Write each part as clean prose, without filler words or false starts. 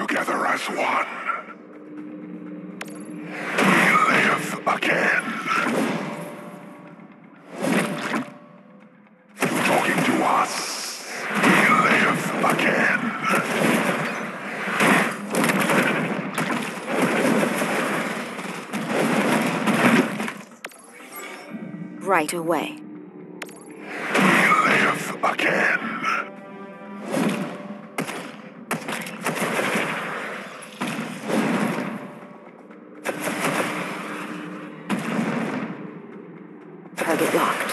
Together as one. We live again. You talking to us? We live again. Right away. We live again. Target locked.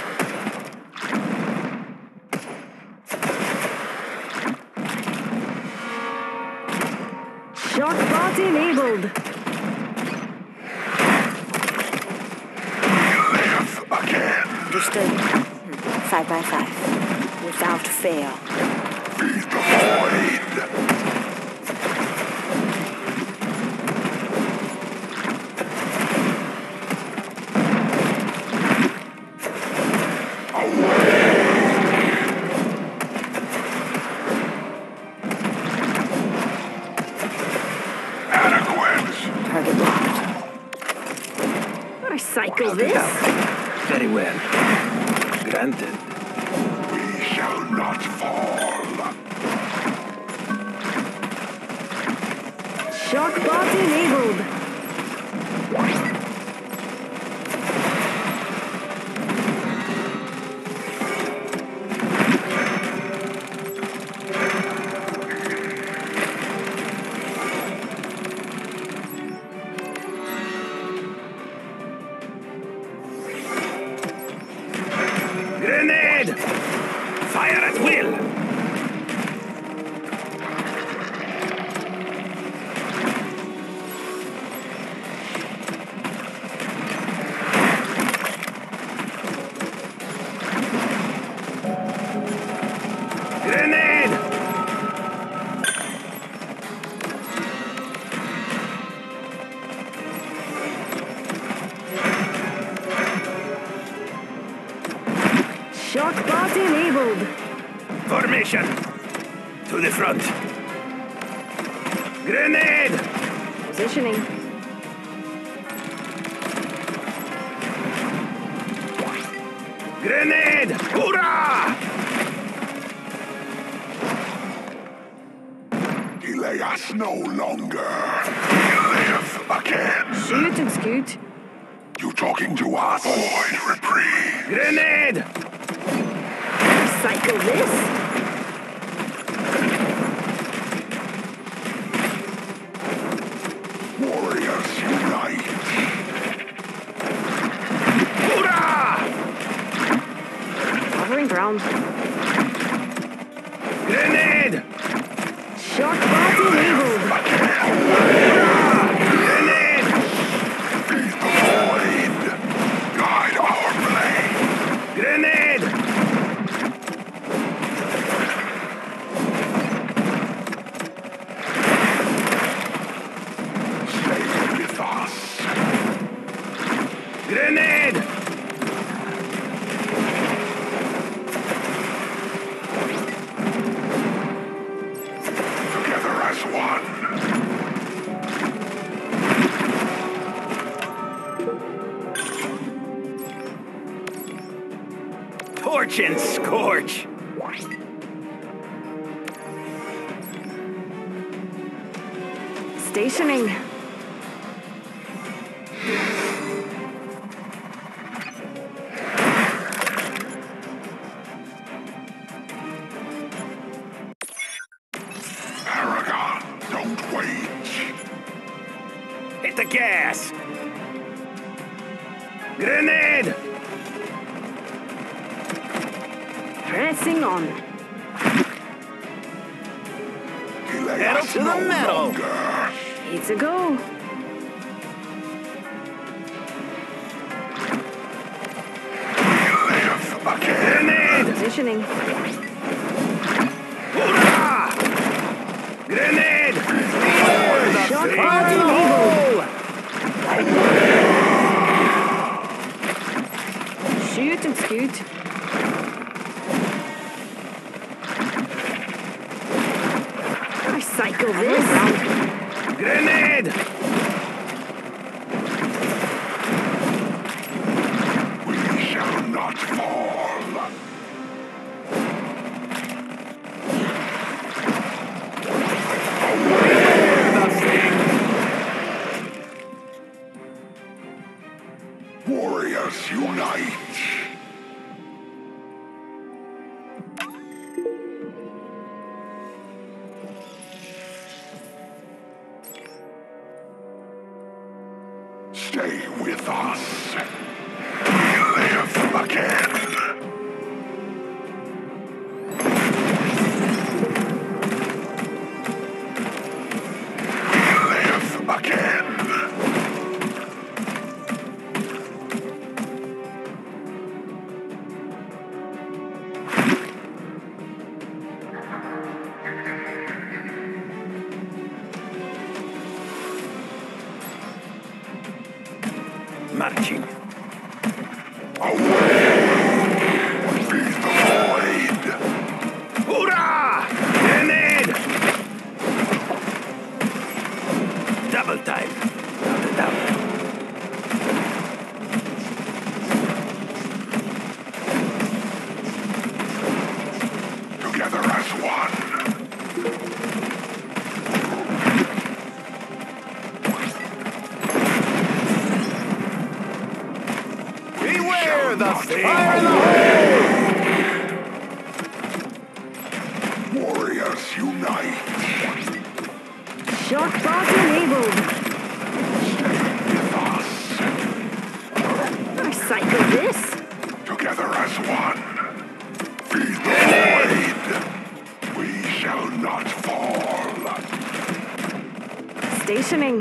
Shock bot enabled. We live again. Understood. 5 by 5. Without fail. Feed the void. Target locked. Recycle this. Very well. Granted. We shall not fall. Shock bot enabled. Grenade! Fire at will! Grenade! Shock bot enabled. Formation! To the front! Grenade! Positioning. Grenade! Hurrah! Delay us no longer. We live again. Shoot and scoot. You talking to us? Void reprieve. Grenade! Recycle this. Warriors unite. Hurrah! Covering ground. Grenade! Shock bot enabled. Grenade! Feed the void. Guide our blade. Grenade! Stay with us. Grenade! Together as one. Torch and scorch! Stationing. Paragon, don't wait. Hit the gas! Grenade! Pressing on. Delay Pedal us to the no metal. longer. It's a go. We live again. Grenade! Positioning. Hurrah! Grenade! Shock Fire bot in the enabled. hole! Shoot and scoot. Cycle this. Grenade! We shall not fall. Warriors unite! Stay with us. We live again. We live again. Marching. Away! Feed the void! Hoorah! Grenade! Double time. Double. Together as one. Beware the fire in the hole! Warriors unite. Shock boss enabled. Stay with us. I cycle this. Together as one. Feed the void. We shall not fall. Stationing.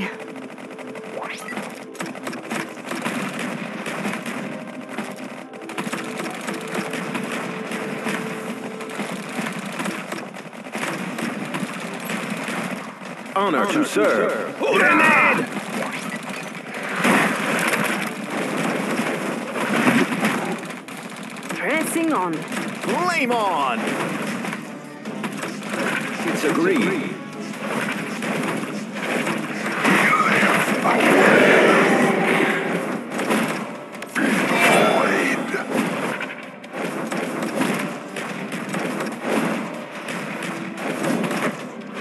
Honor to serve. Grenade! Pressing on. Flame on! It's agreed.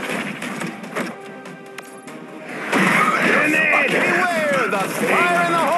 Grenade! Beware the fire in the hole!